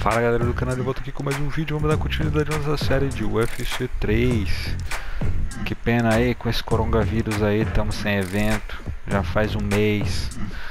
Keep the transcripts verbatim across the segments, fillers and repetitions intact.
Fala galera do canal, de volta aqui com mais um vídeo. Vamos dar continuidade à nossa série de U F C três. Que pena aí, com esse coronavírus aí, estamos sem evento. Já faz um mês.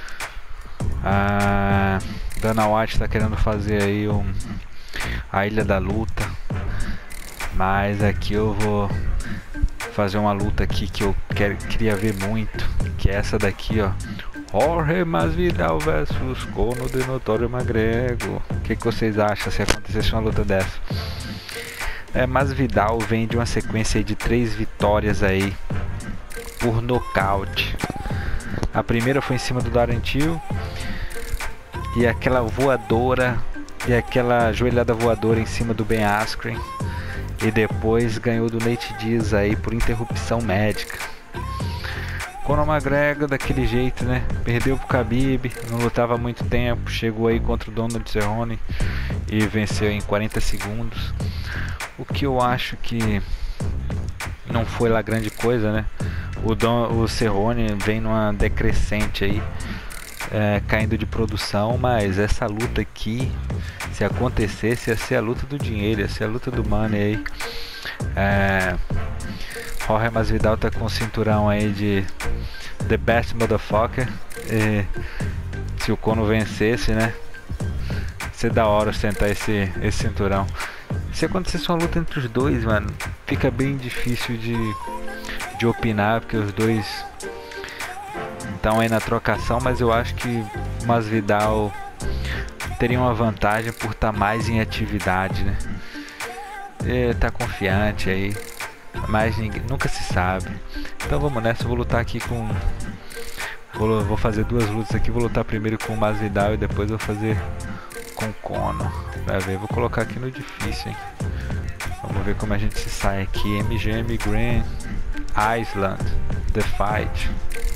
A Dana White está querendo fazer aí um, a Ilha da Luta. Mas aqui eu vou fazer uma luta aqui que eu quero, queria ver muito. Que é essa daqui, ó. Jorge Masvidal versus Conor de Notório McGregor. O que, que vocês acham se acontecesse uma luta dessa? É, Masvidal vem de uma sequência de três vitórias aí por nocaute. A primeira foi em cima do Darren Till, e aquela voadora e aquela joelhada voadora em cima do Ben Askren, e depois ganhou do Nate Diaz aí por interrupção médica. Conor McGregor daquele jeito, né? Perdeu pro Khabib, não lutava há muito tempo, chegou aí contra o Donald Cerrone e venceu em quarenta segundos. O que eu acho que não foi lá grande coisa, né? O, Don, o Cerrone vem numa decrescente aí, é, caindo de produção, mas essa luta aqui, se acontecesse, ia ser a luta do dinheiro, ia ser a luta do money aí. É, Jorge Masvidal tá com o cinturão aí de The Best Motherfucker. E se o Conor vencesse, né? Ia ser da hora ostentar esse, esse cinturão. Se acontecesse uma luta entre os dois, mano, fica bem difícil de, de opinar, porque os dois estão aí na trocação, mas eu acho que o Masvidal teria uma vantagem por estar tá mais em atividade, né? Ele tá confiante aí, mas ninguém, nunca se sabe. Então vamos nessa, eu vou lutar aqui com... Vou, vou fazer duas lutas aqui, vou lutar primeiro com o Masvidal e depois vou fazer com o Conor. Pra ver, vou colocar aqui no difícil, hein? Vamos ver como a gente se sai aqui. M G M Grand Island The Fight.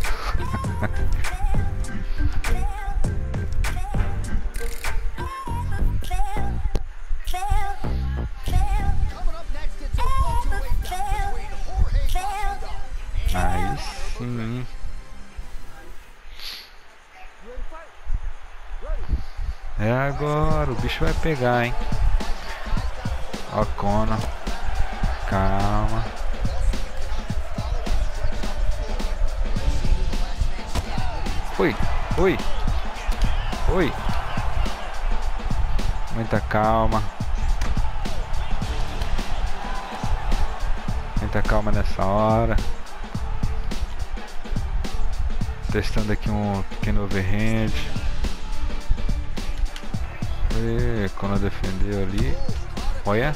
Aí sim. É agora, o bicho vai pegar, hein? Ó, Conor. Calma. Oi, oi, oi. Muita calma. Muita calma nessa hora. Testando aqui um pequeno overhand. E quando defendeu ali, olha.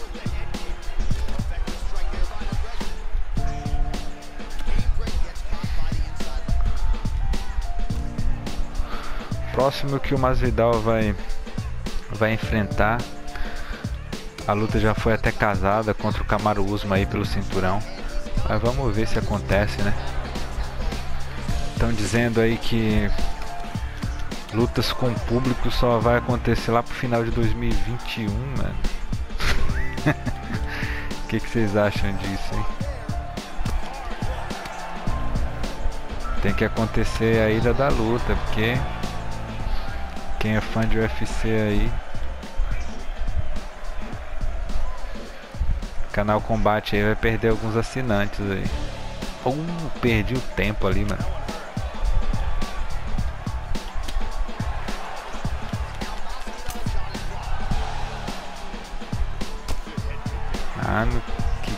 Próximo que o Masvidal vai vai enfrentar, a luta já foi até casada contra o Kamaru Usman aí pelo cinturão, mas vamos ver se acontece, né? Estão dizendo aí que lutas com o público só vai acontecer lá pro final de dois mil e vinte e um, mano. O que, que vocês acham disso, hein? Tem que acontecer a Ilha da Luta, porque quem é fã de U F C aí, Canal Combate aí vai perder alguns assinantes aí. Uh, perdi o tempo ali, mano. Ah, no que...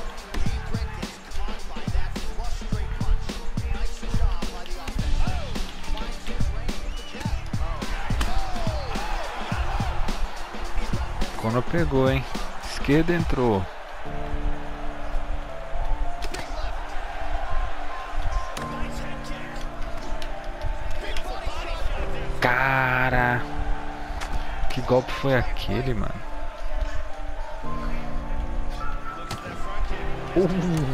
Conor pegou, hein? Esquerda entrou. Cara, que golpe foi aquele, mano? Uh.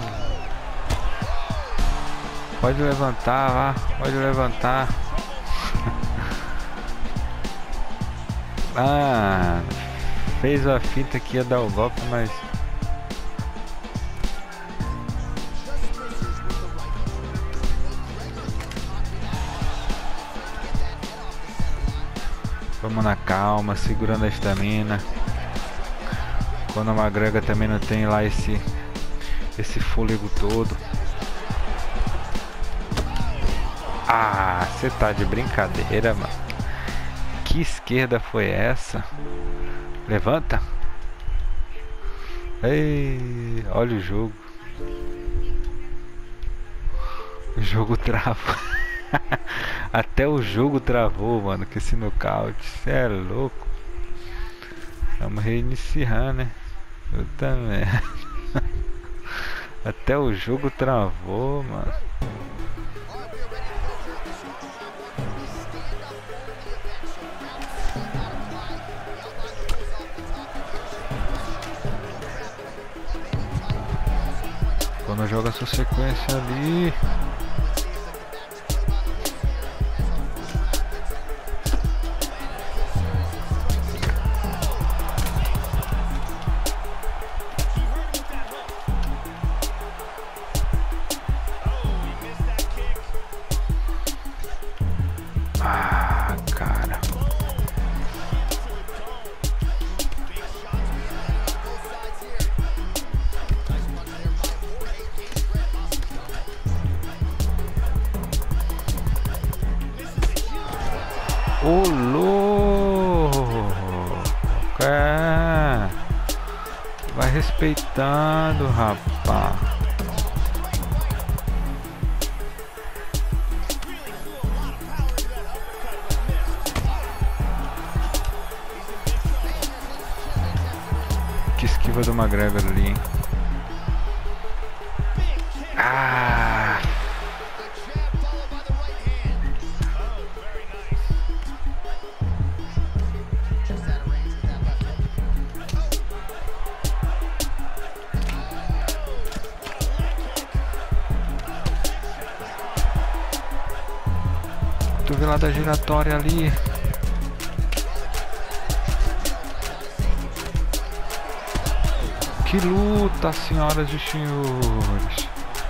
Pode levantar, vá. Pode levantar. Ah, fez a fita que ia dar o golpe, mas vamos na calma, segurando a estamina. Quando a McGregor também não tem lá esse esse fôlego todo. Ah, você tá de brincadeira, mano. Que esquerda foi essa? Levanta. Ei, olha o jogo. O jogo trava. Até o jogo travou, mano, com esse nocaute. Cê é louco. Vamos reiniciar, né? Eu também. Até o jogo travou, mano. Quando joga essa sequência ali. Ah, cara. Ô, louco! É. Vai respeitando, rapaz. Que esquiva do McGregor ali, hein? Ah! Cotovelada giratória ali. Que luta, senhoras e senhores.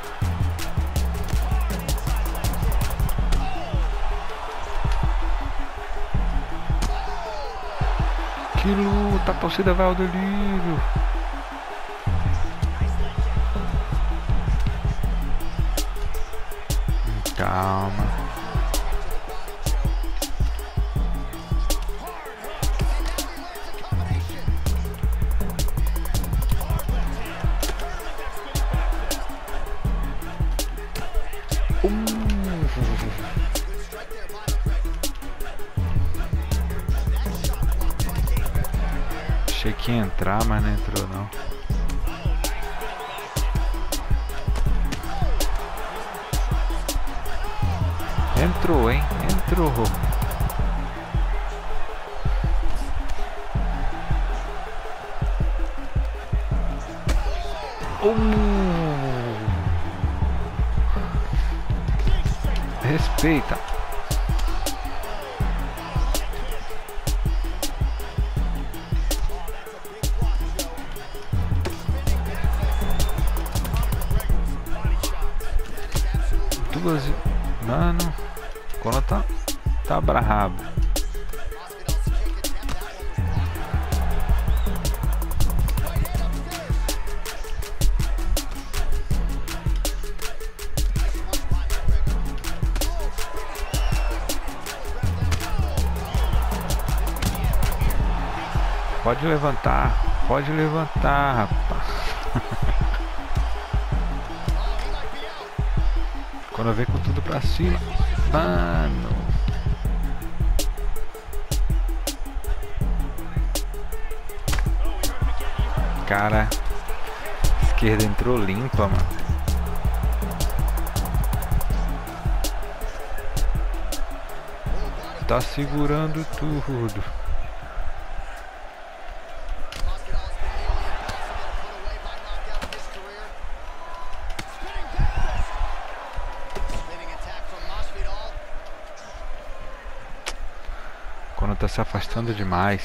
Que luta, a torcida vai ao delírio. Calma. Achei que ia entrar, mas não entrou não. Entrou, hein? Entrou. Uh! Respeita. Duas, mano, quando tá tá brabo. Pode levantar, pode levantar, rapaz. Quando vem com tudo pra cima, mano. Cara, esquerda entrou limpa, mano. Tá segurando tudo. Quando tá se afastando demais.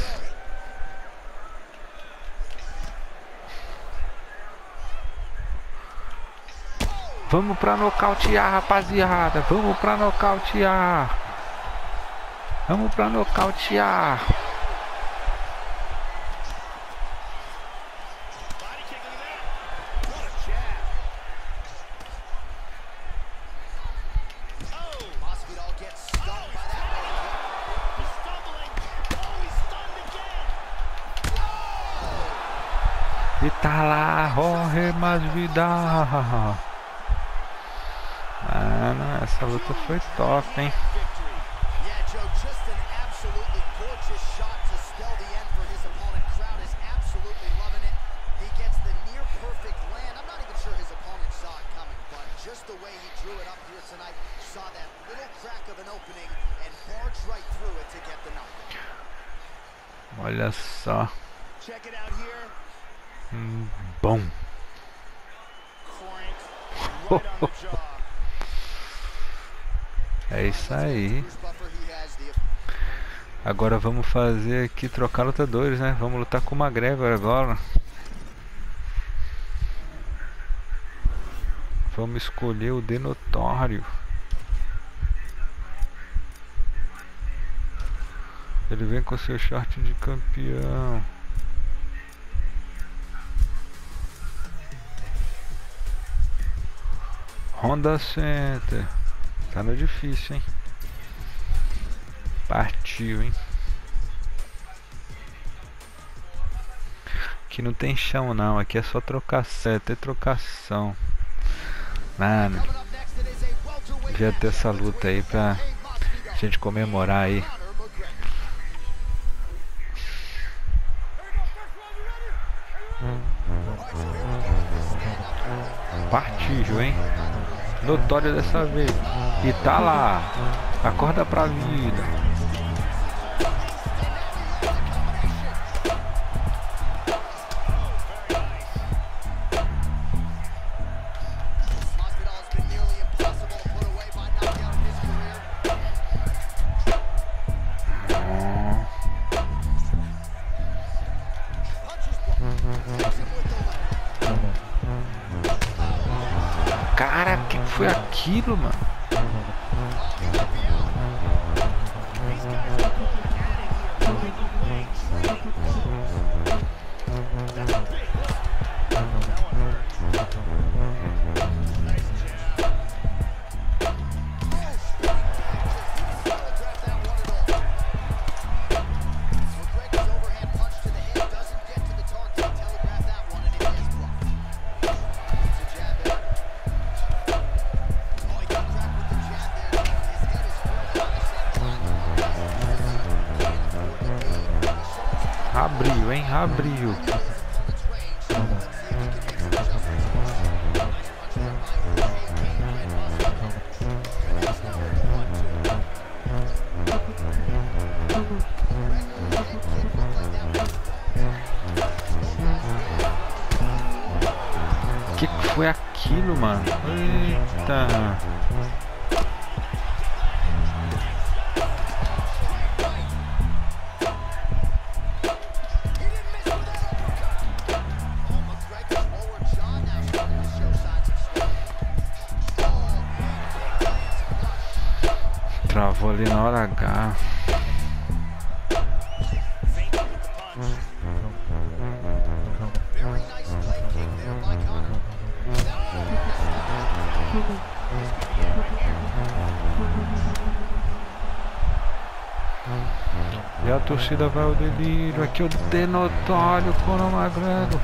Vamos pra nocautear, rapaziada. Vamos pra nocautear. Vamos pra nocautear. E tá lá, Jorge Masvidal. Mano, essa luta foi top, hein? Olha só. Hum, bom. É isso aí. Agora vamos fazer aqui, trocar lutadores, né? Vamos lutar com o McGregor agora. Vamos escolher o The Notório. Ele vem com seu short de campeão. Honda Center. Tá no difícil, hein? Partiu, hein? Aqui não tem chão não, aqui é só trocação, é ter trocação. Mano, devia ter essa luta aí pra gente comemorar aí. Partiu, hein? Notório dessa vez. E tá lá. Acorda pra vida. Cara, o que foi aquilo, mano? Abriu, hein? Abriu. Que que foi aquilo, mano? Eita. Travou ali na hora H. E a torcida vai ao delírio. Aqui o The Notório, Conor McGregor.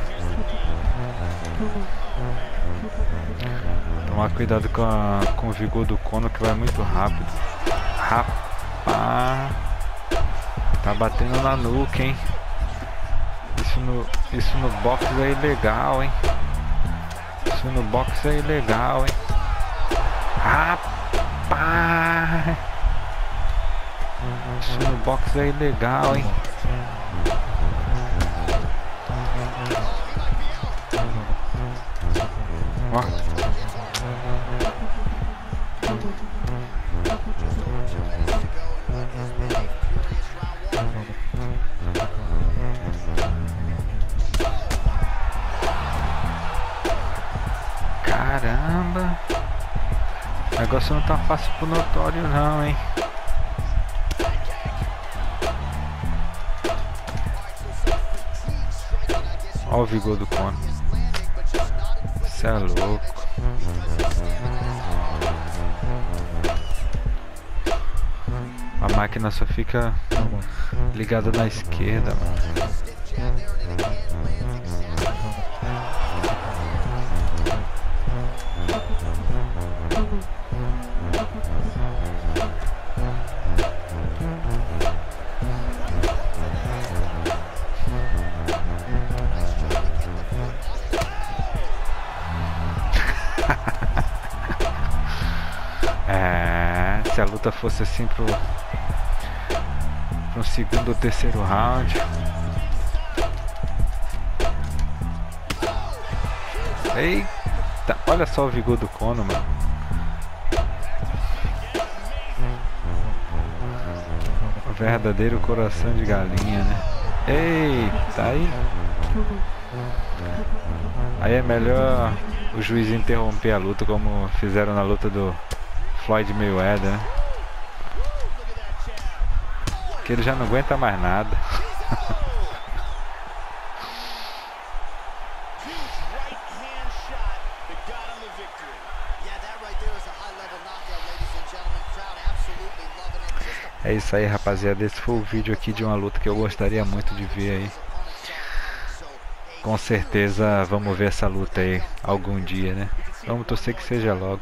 Tomar cuidado com, a, com o vigor do Conor, que vai muito rápido. Rapaz, tá batendo na nuca, hein? Isso no, isso no box é ilegal, hein? Isso no box é ilegal, hein? Rapaz, isso no box é ilegal, hein? Ó. Caramba, o negócio não tá fácil pro Notório não, hein? Ó o vigor do Conor. Cê é louco. A máquina só fica ligada na esquerda, mano. É, se a luta fosse assim pro, pro segundo ou terceiro round. Eita, olha só o vigor do Conor, mano. O verdadeiro coração de galinha, né? Eita, aí. Aí é melhor o juiz interromper a luta, como fizeram na luta do Floyd Mayweather, né? Que ele já não aguenta mais nada. É isso aí, rapaziada. Esse foi o vídeo aqui de uma luta que eu gostaria muito de ver aí. Com certeza vamos ver essa luta aí algum dia, né? Vamos torcer que seja logo.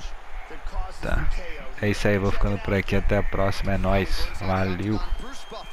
Eita. É isso aí, vou ficando por aqui. Até a próxima. É nóis. Valeu.